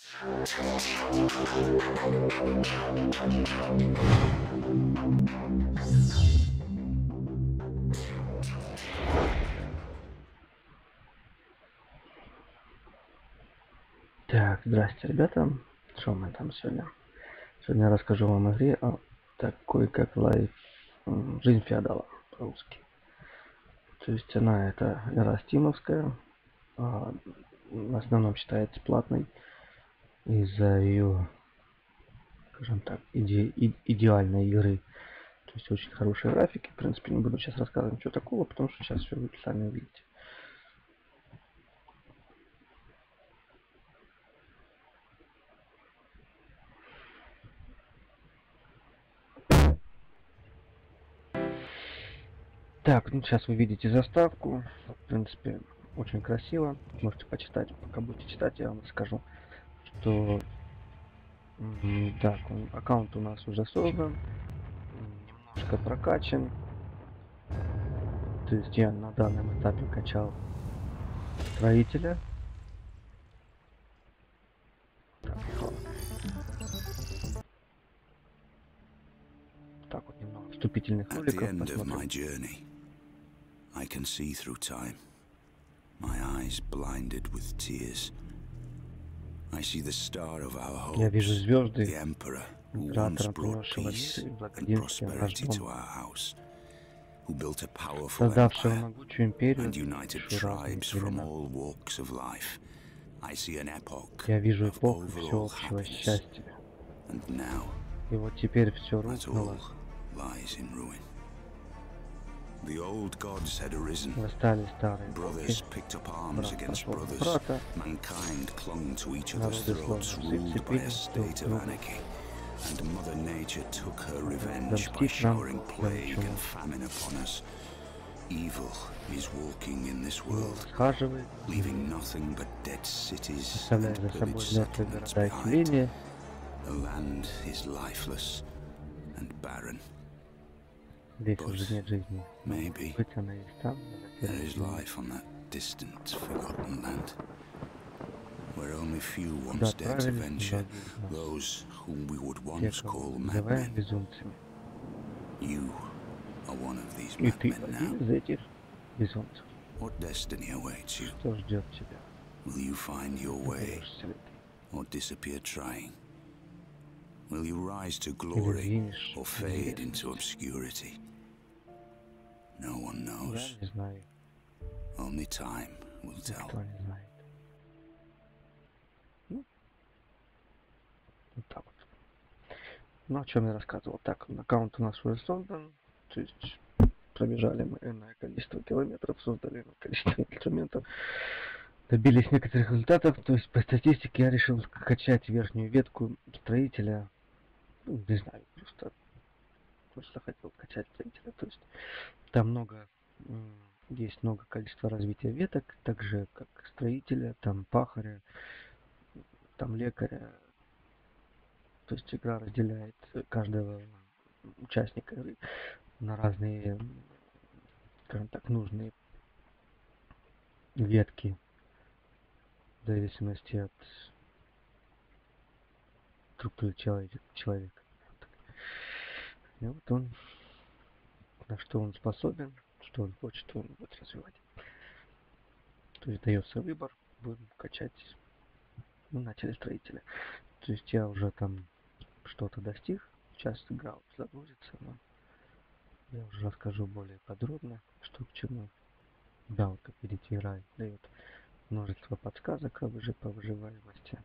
Так, здрасте, ребята. Что мы там сегодня? Сегодня я расскажу вам о игре о такой, как Life, Жизнь феодала по-русски. То есть она это игра стимовская, в основном считается платной из-за ее, скажем так, идеальной игры. То есть очень хорошие графики. В принципе, не буду сейчас рассказывать ничего такого, потому что сейчас все вы сами увидите. Так, ну сейчас вы видите заставку. В принципе, очень красиво. Можете почитать. Пока будете читать, я вам расскажу, что так, аккаунт у нас уже создан, немножко прокачан. То есть я на данном этапе качал строителя. Так вот немного вступительных роликов посмотрим. I can see through time, my eyes blinded with tears. I see the star of our hopes, the emperor who once brought peace and prosperity to our house, who built a powerful empire and united tribes from all walks of life. I see an epoch of overall happiness, and now that all lies in ruin. The old gods had arisen. Brothers picked up arms against brothers. Mankind clung to each other's throats, ruled by a state of anarchy. And Mother Nature took her revenge by showering plague and famine upon us. Evil is walking in this world, leaving nothing but dead cities and pillaged settlements behind. The land is lifeless and barren. But maybe there is life on that distant, forgotten land, where only few once dared to venture, those whom we would once call madmen. You are one of these madmen now. What destiny awaits you? Will you find your way, or disappear trying? Will you rise to glory, or fade into obscurity? No one knows. Only time will tell. Вот так вот. Ну, о чем я рассказывал. Так, аккаунт у нас уже создан. То есть пробежали мы энное количество километров, создали энное количество инструментов, добились некоторых результатов. То есть по статистике я решил качать верхнюю ветку строителя. Ну, не знаю, просто хотел качать строителя. То есть там есть много количества развития веток, так же как строителя, там пахаря, там лекаря. То есть игра разделяет каждого участника игры на разные, скажем так, нужные ветки в зависимости от структуры человека. И вот он, на что он способен, что он хочет, он будет развивать. То есть дается выбор, будем качать, ну, начали строителя. То есть я уже там что-то достиг, сейчас игра загрузится, но я уже расскажу более подробно, что к чему. Да, вот как видите, игра дает множество подсказок по выживаемости.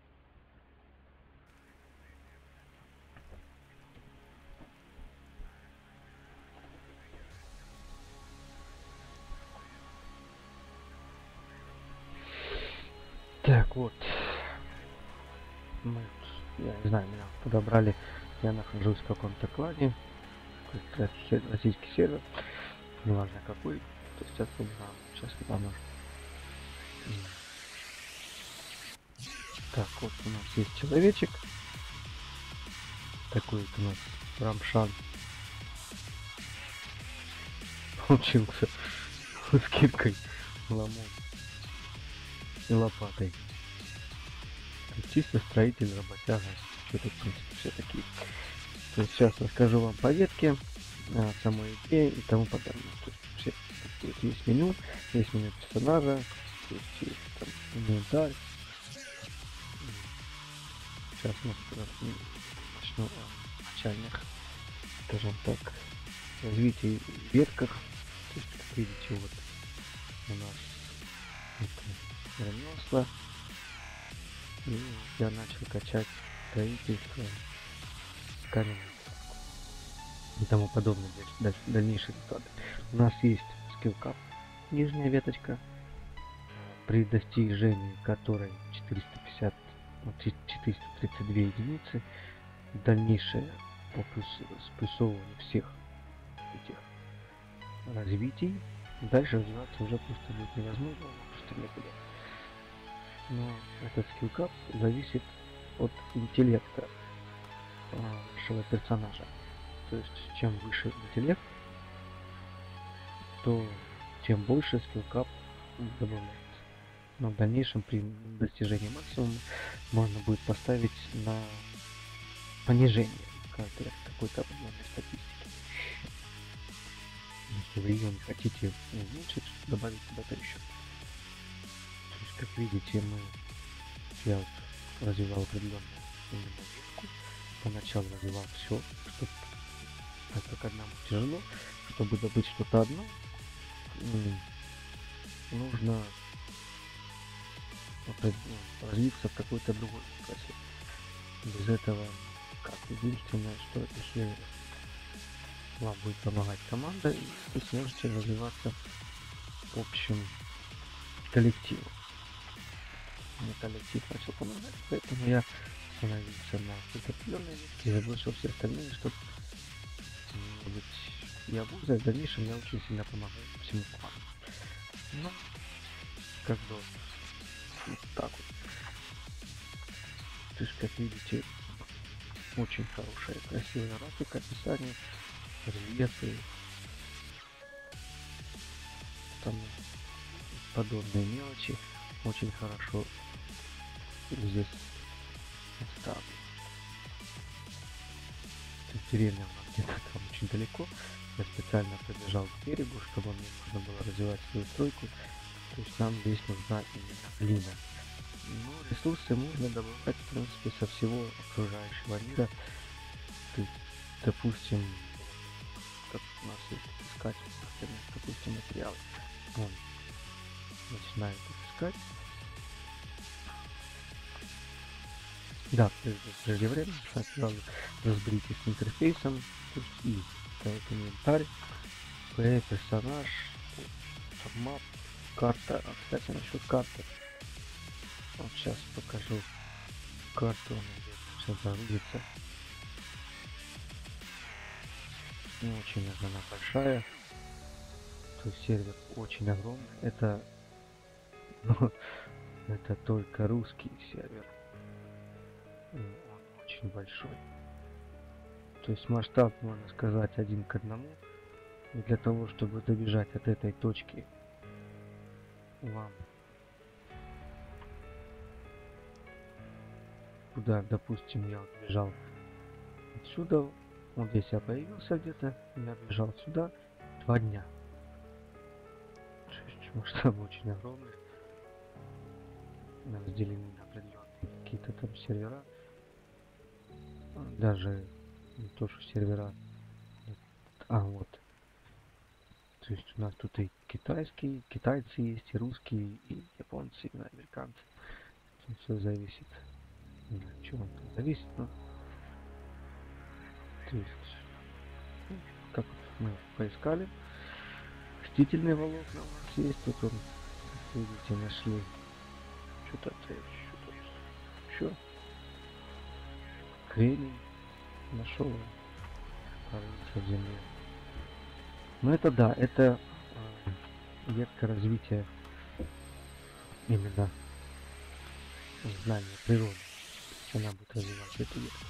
Так вот, я не знаю, меня подобрали, я нахожусь в каком-то клане, какой-то российский сервер, неважно какой, то есть особо сейчас не поможет. Так, вот у нас есть человечек, такой вот у нас Рамшан получился с киркой, ломом и лопатой. чисто строитель, работяга, что тут, в принципе, все такие. То есть сейчас расскажу вам по ветке, самой идее и тому подобное. То есть все, тут есть меню персонажа, то есть там инвентарь. Сейчас мы начну о начальных, скажем так, развитии ветках. То есть, как видите, вот у нас это ремесло. И я начал качать строительство, камень и тому подобное для дальнейших методов. У нас есть скиллкап, нижняя веточка, при достижении которой 432 единицы, дальнейшее сплюсовывание всех этих развитий. Дальше развиваться уже просто будет невозможно, просто некуда. Но этот скиллкап зависит от интеллекта вашего персонажа. То есть чем выше интеллект, то тем больше скиллкап добавляется. Но в дальнейшем при достижении максимума можно будет поставить на понижение какой-то определенной статистики. Если вы ее не хотите уменьшить, добавить куда-то еще. То есть, как видите, я вот развивал определенную ветку. Поначалу развивал все, что это к одному тяжело. Чтобы добыть что-то одно, нужно развиться в какой-то другой классе. Без этого как единственное, что если вам будет помогать команда, и вы сможете развиваться в общем коллективе. Мне коллектив начал помогать, поэтому я остановился на определенной ветке и забросил все остальные, чтобы не быть ябузой. В дальнейшем я очень сильно помогаю всему клану. Ну, как бы вот так вот. То есть, как видите, очень хорошая, красивая графика, описание, рельефы, там подобные мелочи очень хорошо здесь оставлю. Деревня у нас где-то там очень далеко. Я специально побежал к берегу, чтобы мне можно было развивать свою стройку. То есть нам здесь нужна именно глина. Но ресурсы можно добавлять, в принципе, со всего окружающего мира. То есть, допустим, как у нас есть искать, допустим, материалы. Он начинает искать. Да, преждевременно сразу разберитесь с интерфейсом, то есть и это инвентарь, персонаж, мап, карта. Кстати, насчет карты. Вот сейчас покажу карту, она загрузится. Не очень она большая. То есть сервер очень огромный. Это только русский сервер. Он очень большой. То есть масштаб, можно сказать, 1 к 1. И для того, чтобы добежать от этой точки, вам куда, допустим, я вот бежал отсюда, вот здесь я появился где-то, я бежал сюда 2 дня. То есть масштаб очень огромный. Разделены на определенные какие-то там сервера. Даже не то, что сервера. Вот. То есть у нас тут и китайские, китайцы есть, и русские, и японцы, и американцы. Тут все зависит. От чего там зависит, но... То есть, как вот мы поискали. Растительные волокна у нас есть. Тут он, как видите, нашли что-то еще. Кремний нашел в земле. Но это да, это ветка развития именно знания природы. Она будет развивать эту ветку.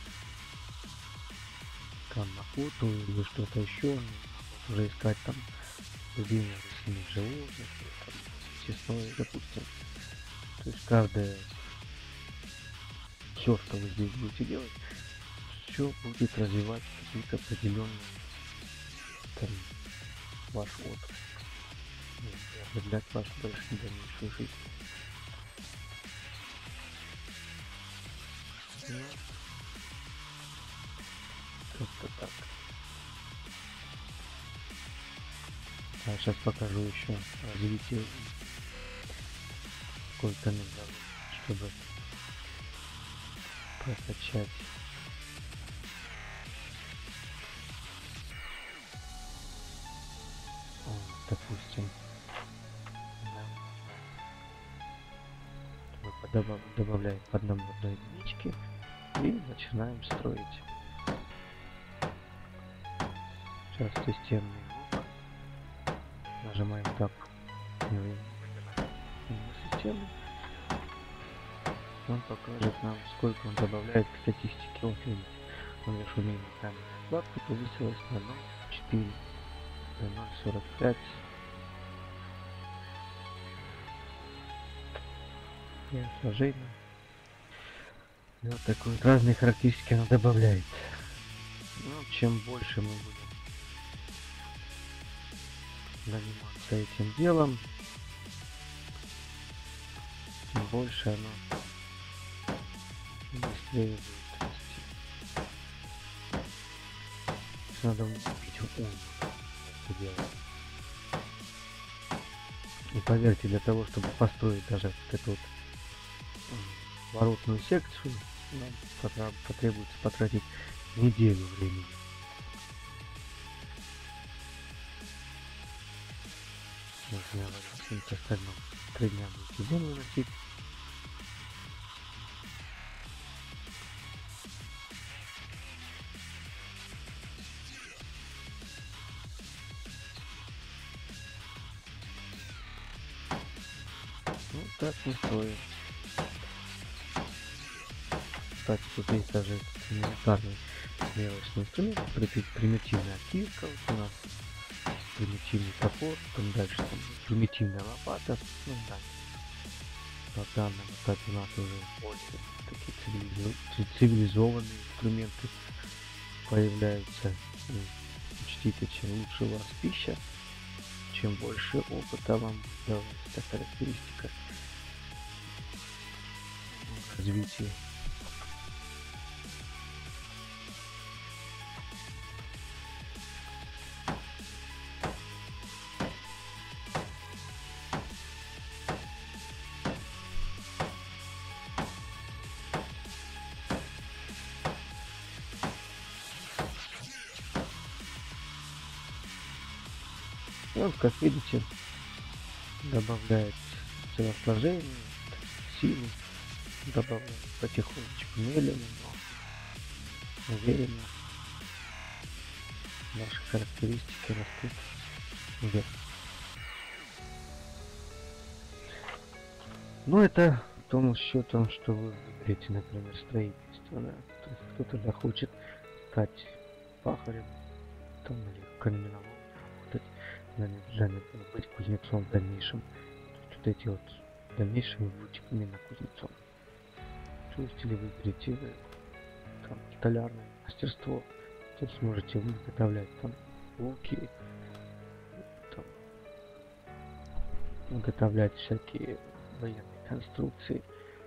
Там охоту или что-то еще, уже искать там любимых лесных животных, там, честное, допустим. То есть каждая все, что вы здесь будете делать, все будет развивать какую-то определенную там, вашу отрасль, определять вашу дальнейшую жизнь. Ну, как-то так. А сейчас покажу еще развитие, сколько нужно, чтобы прокачать. Допустим, мы добавляем по одной единичке и начинаем строить. Сейчас системный лук. Нажимаем Tab. Системы. Он покажет нам, сколько он добавляет к статистике. Вот видите, он лишь умеет там вкладку повысилась на 0.4 до 0.45. И сложение. И вот такой вот разные характеристики она добавляет. Ну, чем больше мы будем заниматься этим делом, тем больше оно быстрее будет расти. Надо убить ум это делать. И поверьте, для того, чтобы построить даже вот эту вот воротную секцию, нам потребуется потратить неделю времени. В остальном 3 дня будете землю носить. Ну так не стоит. Кстати, тут есть даже элементарный смелочный инструмент, примитивная кирка вот у нас, примитивный топор, там дальше там примитивная лопата, ну да. На данном этапе у нас уже более такие цивилизованные инструменты появляются. Учтите, чем лучше у вас пища, чем больше опыта вам давать, эта характеристика развития. Он, как видите, добавляет телосложение, силу, добавляет потихонечку, медленно, но уверенно. Наши характеристики растут вверх. Но это в том счетом, что вы выберете, например, строительство, да? То есть кто-то захочет стать пахарем, там, или каменоломом, работать, например, быть кузнецом в дальнейшем. Вот эти вот в дальнейшем вы будете именно кузнецом. То есть или выберете там столярное мастерство, то сможете вы изготовлять там луки, там, изготовлять всякие военные конструкции,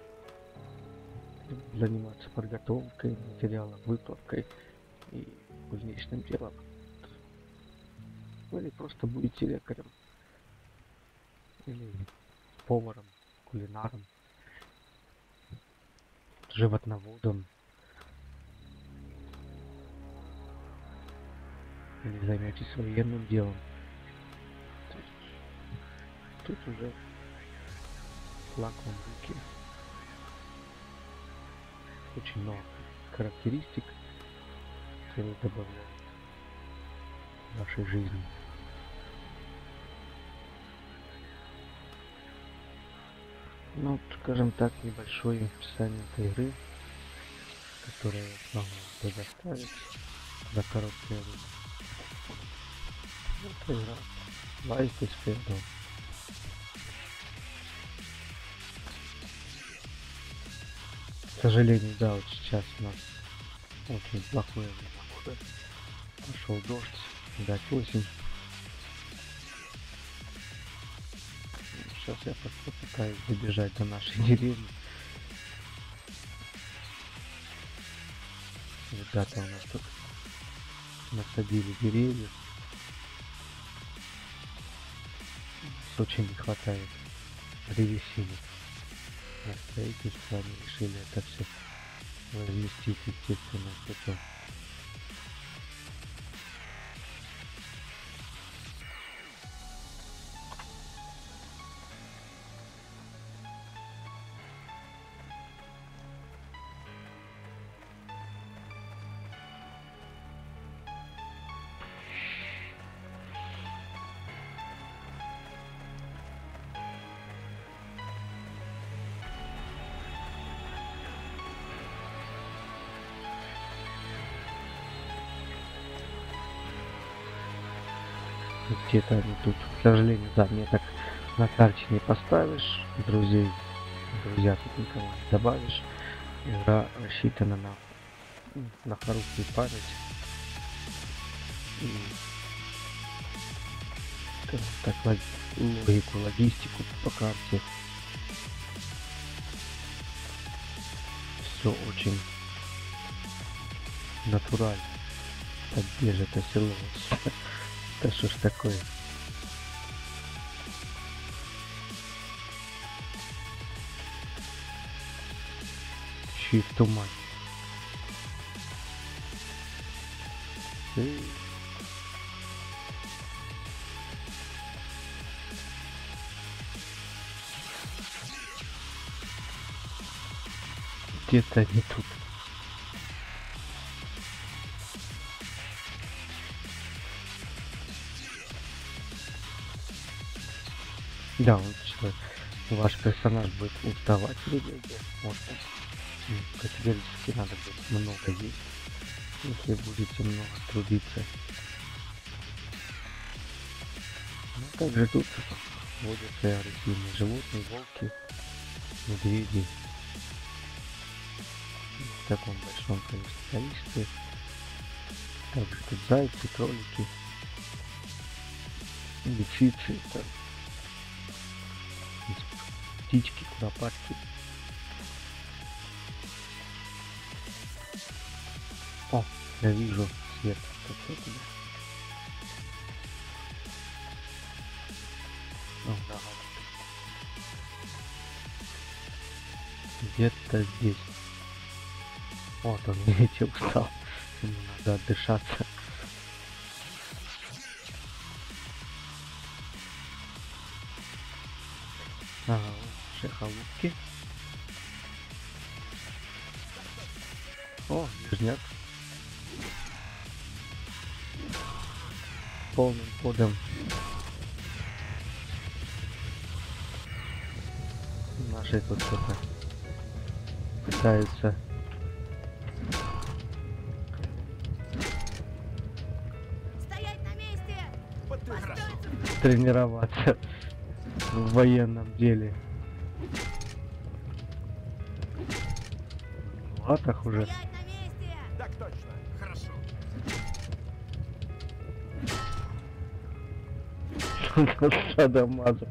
заниматься подготовкой материалов, выплавкой и кузнечным делом. Или просто будете лекарем, или поваром, кулинаром, животноводом, или займетесь военным делом. То есть, тут уже флаг вам в руки. Очень много характеристик, которые добавляют в вашей жизни. Ну, скажем так, небольшое описание этой игры, которое я смогу предоставить за короткое время. Это игра Life is Fair. К сожалению, да, вот сейчас у нас очень плохое погода. Пошел дождь, дать осень. Сейчас я попытаюсь добежать до нашей деревни. Ребята у нас тут насадили деревья. Очень не хватает древесины на строительство. Они решили это все разместить естественным путем. Где-то они тут, к сожалению, да, мне так на карте не поставишь, друзья тут никого не добавишь. Игра рассчитана на хорошую память и так логику, логистику по карте. Все очень натурально. Так где же это село? Да что ж такое? Еще и в тумане. Где-то не тут. Да, вот что ваш персонаж будет уставать в игре. Вот категорически надо будет много есть, если будете много трудиться. Ну, также тут водятся агрессивные животные, волки, медведи. В таком большом количестве. Также тут зайцы, кролики, лисицы, там, птички, куропатки. О, я вижу свет. О, да. Где-то здесь. Вот он, видите, устал. Ему надо отдышаться. Ага, шехолубки. О, нижняк. Полным ходом. Наши тут что-то пытаются тренироваться в военном деле. В латах уже. Так точно. Хорошо. Садомаза.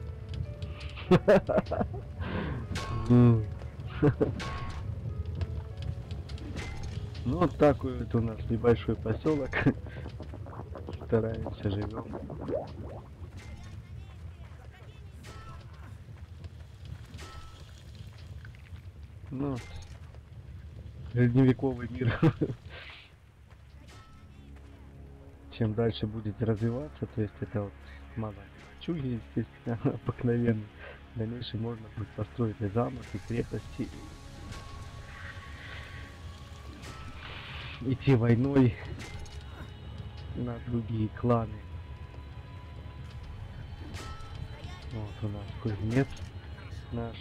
Ну вот такой вот у нас небольшой поселок. Стараемся, живем. Ну, средневековый мир. Чем дальше будете развиваться, то есть это вот мало чуги, естественно, обыкновенные. В дальнейшем можно будет построить и замок, и крепости, и идти войной на другие кланы. Вот у нас кузнец наш,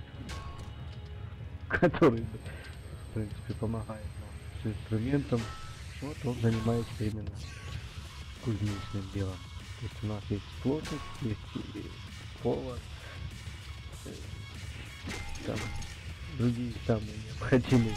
который, в принципе, помогает нам с инструментом. Вот он занимается именно кузнечным делом. То есть у нас есть плотник, есть и повар, там другие самые необходимые.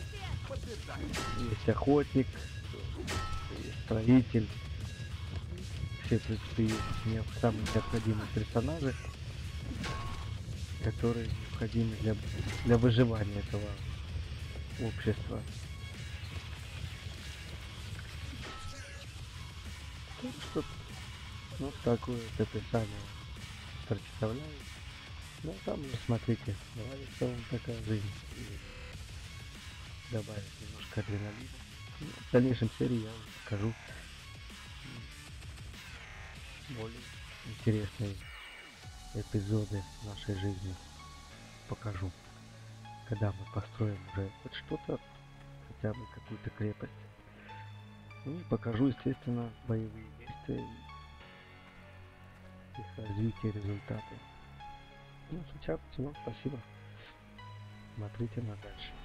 Есть охотник, есть строитель. Все, в принципе, есть самые необходимые персонажи, которые необходимы для выживания этого общества. Так что, ну, такое вот описание представляю. Ну, там уже смотрите, нравится вам такая жизнь. И добавить немножко адреналина. Ну, в дальнейшем серии я уже покажу более интересные эпизоды нашей жизни. Покажу, когда мы построим уже хоть что-то, хотя бы какую-то крепость. Ну и покажу, естественно, боевые действия и их развитие, результаты. Ну, сейчас всего спасибо. Смотрите нас дальше.